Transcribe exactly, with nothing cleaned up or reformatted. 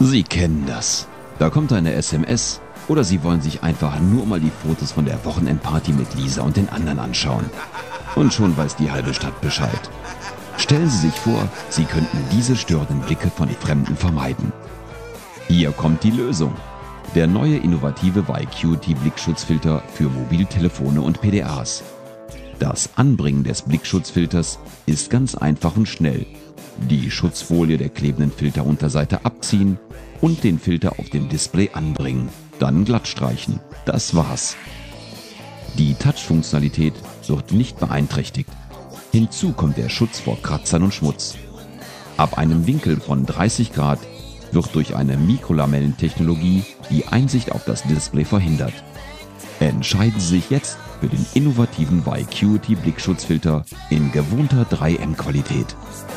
Sie kennen das. Da kommt eine S M S oder Sie wollen sich einfach nur mal die Fotos von der Wochenendparty mit Lisa und den anderen anschauen. Und schon weiß die halbe Stadt Bescheid. Stellen Sie sich vor, Sie könnten diese störenden Blicke von Fremden vermeiden. Hier kommt die Lösung. Der neue innovative Vacuity-Blickschutzfilter für Mobiltelefone und P D As. Das Anbringen des Blickschutzfilters ist ganz einfach und schnell. Die Schutzfolie der klebenden Filterunterseite abziehen und den Filter auf dem Display anbringen. Dann glatt streichen. Das war's. Die Touch-Funktionalität wird nicht beeinträchtigt. Hinzu kommt der Schutz vor Kratzern und Schmutz. Ab einem Winkel von dreißig Grad wird durch eine Mikrolamellentechnologie die Einsicht auf das Display verhindert. Entscheiden Sie sich jetzt für den innovativen Vacuity Blickschutzfilter in gewohnter drei M Qualität.